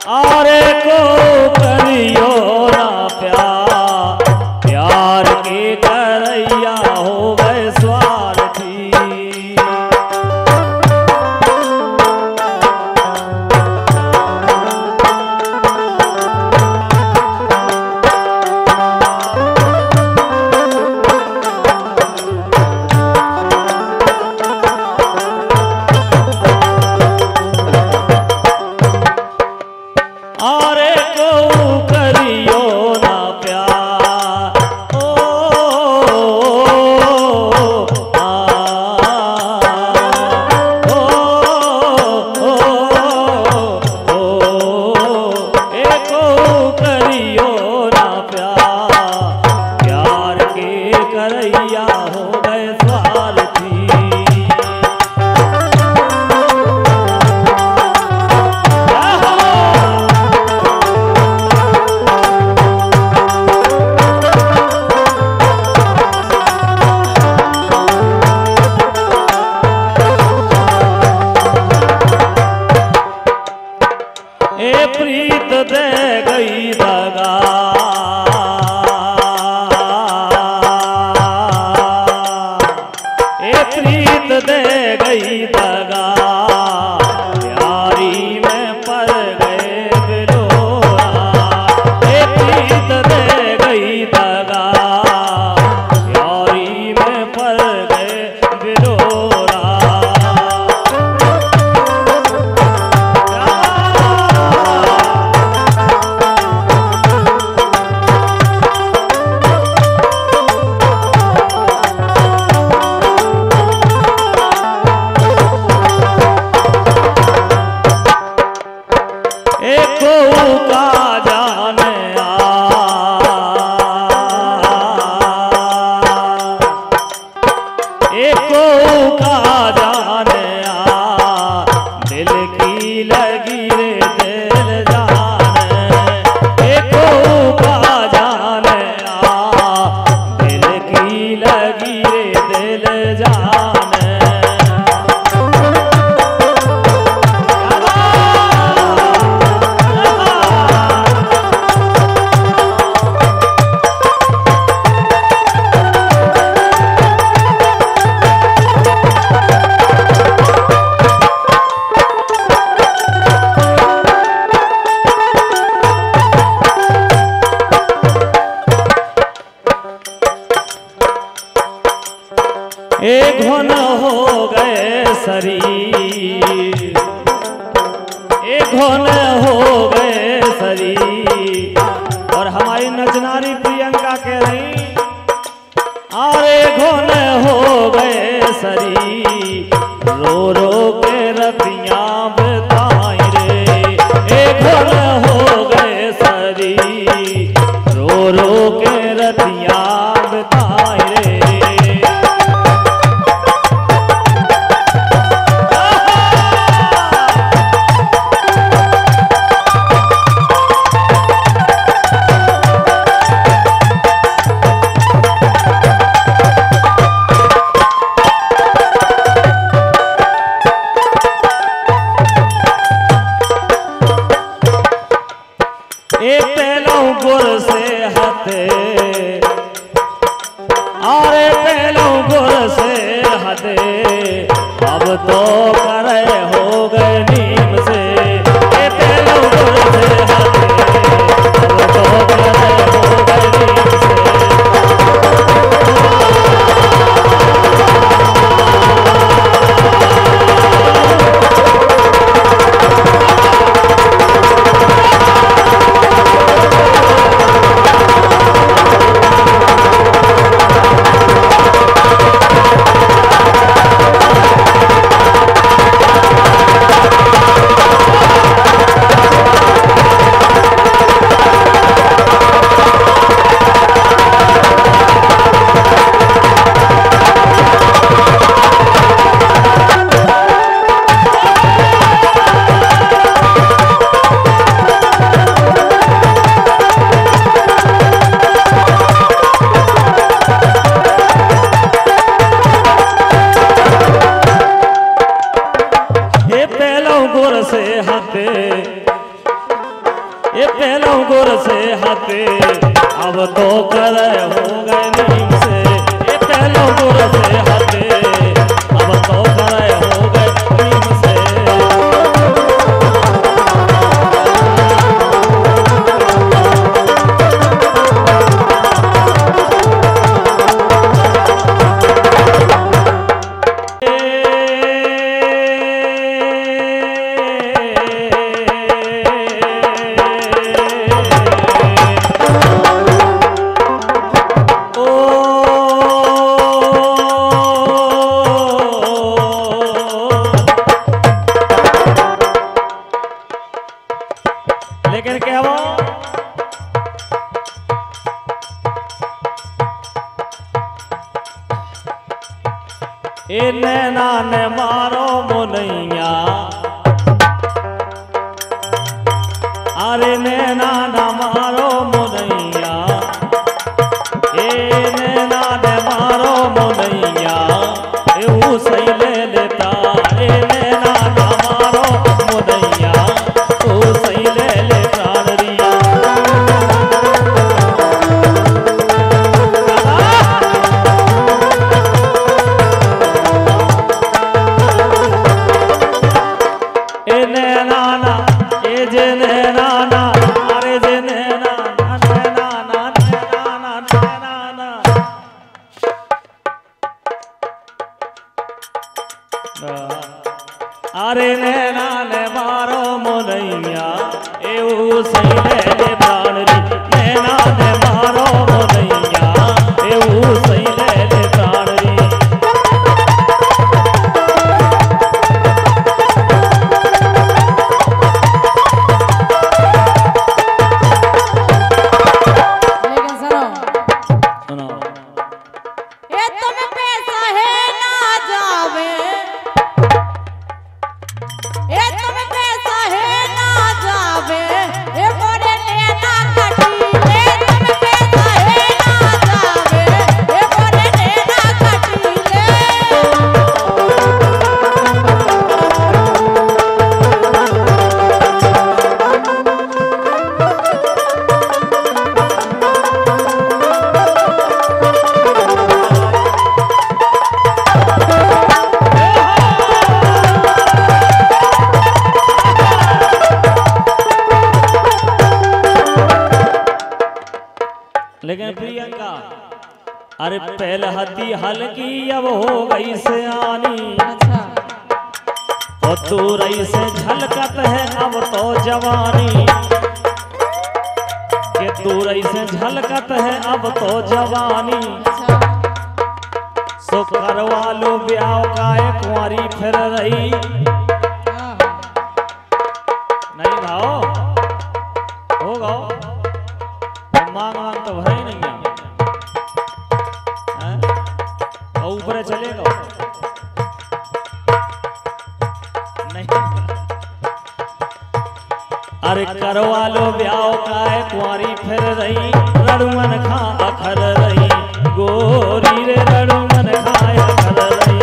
आरे को करियो ना प्यार, प्यार के करैया हो गए स्वार्थी। आरे को करियो ना प्यार, एको करियो ना प्यार, प्यार के करैया हो गए स्वार्थी। ए प्रीत दे गई दगा, ए प्रीत दे गई दगा, यारी में पड़ गए बिलोरा। ए प्रीत दे गई दगा, यारी में पड़ गए बिलोरा। एको का जाने एको का जाने दिल की लगी रे दिल जाने। एको का जाने दिल की लगी रे दिल जाने। एक घन हो गए शरीर, एक घन हो गए शरीर। और हमारी नचनारी प्रियंका कह रही, अरे घन हो गए शरीर, रो रो के रतियां बताई रे। एक घन हो गए शरीर, रो रो के रतियां बताई रे। एक पहलू गुर से हथे, अरे पहलू गुर से हथे, अब तो करे हो गए नीम से। ए पहलू गुर से हथे, अब तो करे हो गए नीम से। ये पहलो गुर से हाथे अब तो करे हो गए नीम से। ये पहलो गुर से हाथे अब तो करे हो गए नीम से। लेकिन क्या वो ए नैना ने मारो मुनैया, अरे नैना न मारो मुनैया, ए नैना ने मारो मुनैया, ए सही ले लेता। ए नैना न मारो मुनैया, ओ सही ले ले प्राण रिया। ए नैना ना, ए जे नैना ना, अरे जे नैना ना, नैना ना, नैना ना, नैना ना। अरे नैना ने मारो मुनैया, ए सही ले ले प्राण री। नैना ने मारो मुनैया, ए सही ले ले प्राण री। लेकिन प्रियंका, अरे पहले हदी हल्की अब हो गई सियानी। अच्छा। और तू रही से झलकत है अब तो जवानी, के तू रही से झलकत है अब तो जवानी। अच्छा। सो करवा लो ब्याह का एक कुंवारी फिर रही। नहीं भाओ होगा मांग मांग तो भरा ही नहीं है, और ऊपर चलेगा नहीं। अरे करवा लो ब्याह का कुंवारी फिर रही, रड़ुमन खा अखर रही, गोरी रे रड़ुमन खा अखर रही।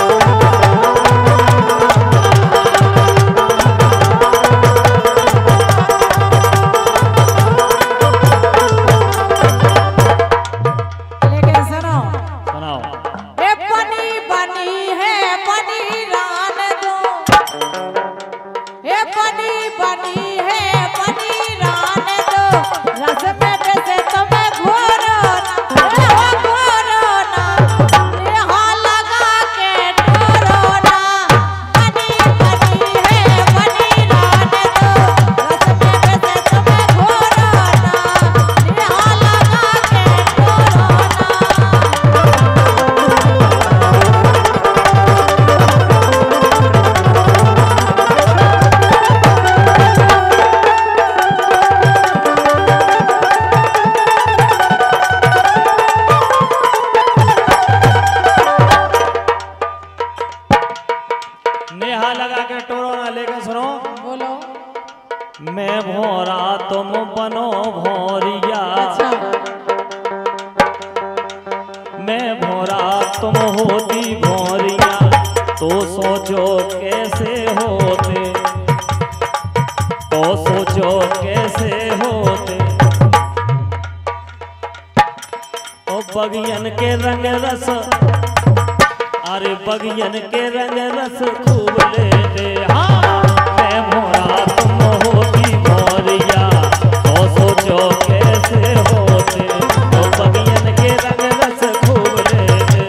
मैं भोरा तुम बनो भोरिया। अच्छा। मैं भोरा तुम होती भोरिया, तो सोचो कैसे होते, तो सोचो कैसे होते। ओ बगियन के रंग रस, अरे बगियन के रंग रस खूब लेते। हाँ मैं मोरा तुम होती मोरिया, ओ सोचो कैसे होते। ओ बगियन के रंग रस खूब लेते।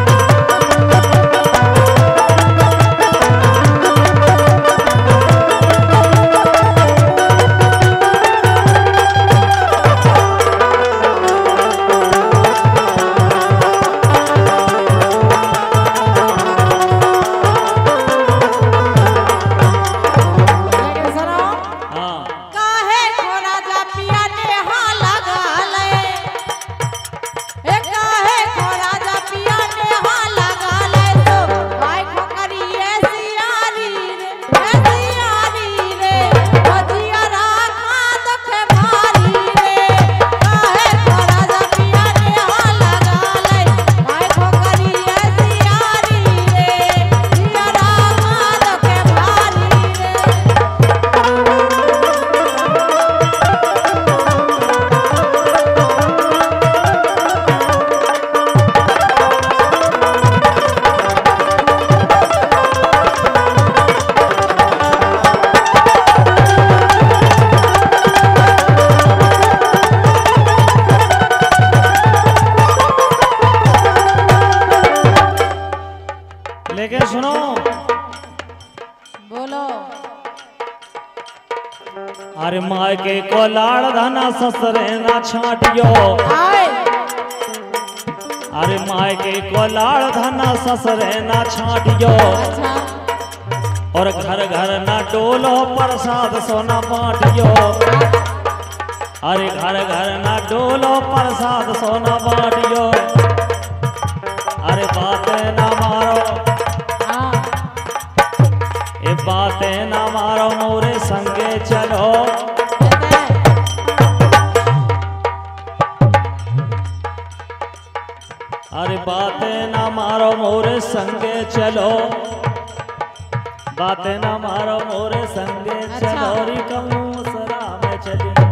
लेके सुनो, बोलो। अरे माय के को लाड़ धना ससुरे ना छाटियो। अरे माय के को लाड़ धना ससुरे ना छाटियो। अच्छा। और घर घर ना डोलो प्रसाद सोना बांटियो। अरे घर घर ना डोलो प्रसाद सोना बांटियो। अरे बातें ना मारो, ये बातें ना मारो मोरे संगे चलो। अरे बातें ना मारो मोरे संगे चलो। बातें ना मारो मोरे संगे चलो। री कहूँ सरा में चली।